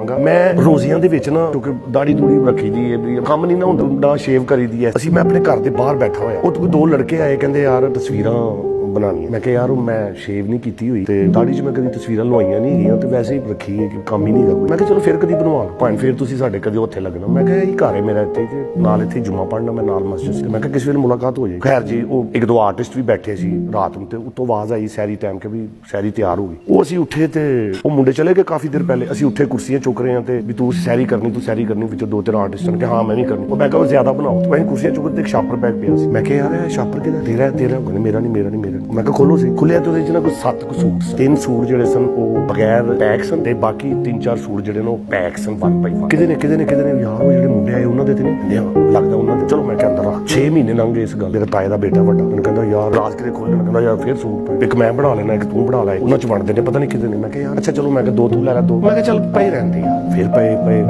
मैं रोजियां दे विच ना क्योंकि दाढ़ी दूड़ी रखी दी है काम नहीं ना हुंदा ना शेव करी दी है। मैं अपने घर के बाहर बैठा होया ਉਹ दो लड़के आए कहंदे यार तस्वीरां बनानी मैं कहा यार मैं शेव नहीं की हुई ते दाढ़ी च मैं कभी तस्वीरां लवाइयां नहीं गईयां ते वैसे ही रखी है कि काम ही नहीं कोई। मैं कहा चलो फिर कभी बनवा भावें फिर तुसीं साडे कदे उत्थे लगना। मैं कहा यही घर है मेरा इत्थे ते नाल इत्थे जुम्मा पढ़ना मैं नाल मस्जिद से। मैं कहा किसी वेले मुलाकात हो जाए। खैर जी वो एक दो आर्टिस्ट भी बैठे सी रात नूं ते उत्तों आवाज आई सैरी टाइम के भी सैरी तैयार हो गई। वो असीं उठे ते वो मुंडे चले गए काफी देर पहले। असीं उठे कुर्सियां चुक रहे हैं ते भी तू सैरी करनी विच दो तीन आर्टिस्ट ने कहा हाँ मैं नहीं करनी। मैं कहा ज्यादा बनाओ तो वहीं कुर्सियां चुकते एक शापर बैग पिया सी। मैं कहा यार शापर किहदा तेरा मेरा नहीं। मैं कहा खोलो सी खुलिया तो कोई 7 सूट 3 सूट ਜਿਹੜੇ ਸਨ ਉਹ ਬਗੈਰ ਪੈਕ ਸਨ ਤੇ ਬਾਕੀ 3-4 ਸੂਟ ਜਿਹੜੇ ਨੇ ਉਹ ਪੈਕ ਸਨ 1 by 1। ਕਿਤੇ ਨੇ ਯਾਰ ਉਹ ਜਿਹੜੇ ਮੁੰਡੇ ਆਏ ਉਹਨਾਂ ਦੇ ਤੇ ਨਹੀਂ ਲੱਗਦਾ ਉਹਨਾਂ ਦੇ। ਚਲੋ ਮੈਂ ਕਿਹਾ ਅੰਦਰ ਰੱਖ 6 ਮਹੀਨੇ ਲੰਘ ਗਏ ਇਸ ਗੱਲ। ਮੇਰਾ ਤਾਏ ਦਾ ਬੇਟਾ ਵੱਡਾ ਮੈਨੂੰ ਕਹਿੰਦਾ ਯਾਰ ਰਾਜ ਕਿਤੇ ਖੋਲਣਾ ਕਹਿੰਦਾ ਯਾਰ ਫਿਰ ਸੂਟ ਇੱਕ ਮੈਂ ਬਣਾ ਲੈਣਾ ਇੱਕ ਤੂੰ ਬਣਾ ਲੈ ਉਹਨਾਂ ਚ ਵੰਡਦੇ ਨੇ ਪਤਾ ਨਹੀਂ ਕਿਤੇ ਨੇ। ਮੈਂ ਕਿਹਾ ਯਾਰ ਅੱਛਾ ਚਲੋ ਮੈਂ ਕਿਹਾ 2 ਤੂੰ ਲੈ ਲੈ 2। ਮੈਂ ਕਿਹਾ ਚੱਲ ਪਏ ਰਹਿੰਦੇ ਯਾਰ ਫਿਰ ਪਏ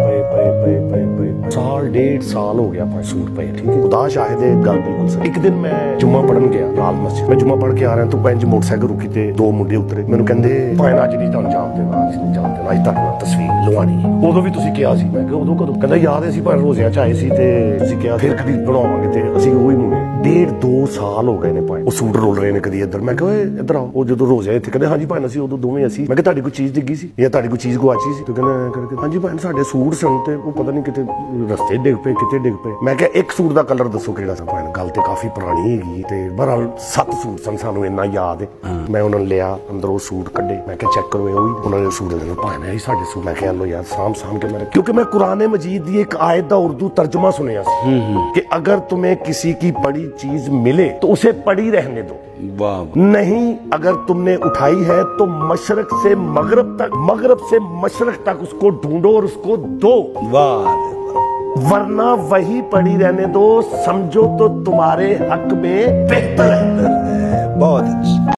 ਸਾਲ 1.5 ਸਾਲ ਹੋ ਗਿਆ 5 सूट पे ठीक है। खुदा शाहिद है गल बिल्कुल सही। एक दिन मैं जुम्मा पढ़न गया लाल मस्जिद। मैं जुम्मा पढ़ के आ रहा तो पंज मोटरसाइकिल रुकी ते 2 मुंडे उतरे मैनू कहंदे भाई अज नहीं तुहानू जाणदे अज नहीं जाणदे अज तक तस्वीर लवानी है। उदों भी तुसीं किहा सी। मैं कहा उदों कदों? कहंदा याद है असीं भाई रोज़ियां च आए सी ते तुसीं किहा फिर कदी बनावांगे ते असीं ओही मुंडे 1.5-2 साल हो गए ने भाई वो सूट रोल रहे ने कदी इधर। मैं कहा इधर आओ। वो जो रोज़ियां इत्थे कहंदे हां जी भाई असीं उदों दोवें असीं। मैं कहा तुहाडी कोई चीज़ डिग्गी सी या तुहाडी कोई चीज़ गुआची सी? तो कहंदे हां जी भाई साडे सूट सन ते वो पता नहीं किते रस्ते डिग पे किते डिग पे। मैं कहा एक सूट दा कलर दसो किहड़ा सा? भाई गल ते काफी पुरानी हैगी ते बहरहाल 7 सूट सन सानू इन्ना याद है। मैं उन्होंने लिया अंदरों सूट कड्डे। मैं कहा चेक करो उन्होंने सूट लेना भाई ने साडे सूट। मैं कहा लो यार साम के मेरे क्योंकि मैं कुरान मजीद की एक आयत का उर्दू तर्जमा सुनिया कि अगर तुम्हें किसी की पड़ी चीज मिले तो उसे पड़ी रहने दो। नहीं अगर तुमने उठाई है तो मशरक से मगरब तक मगरब से मशरक तक उसको ढूंढो और उसको दो वरना वही पड़ी रहने दो। समझो तो तुम्हारे हक में बेहतर है। बहुत अच्छा।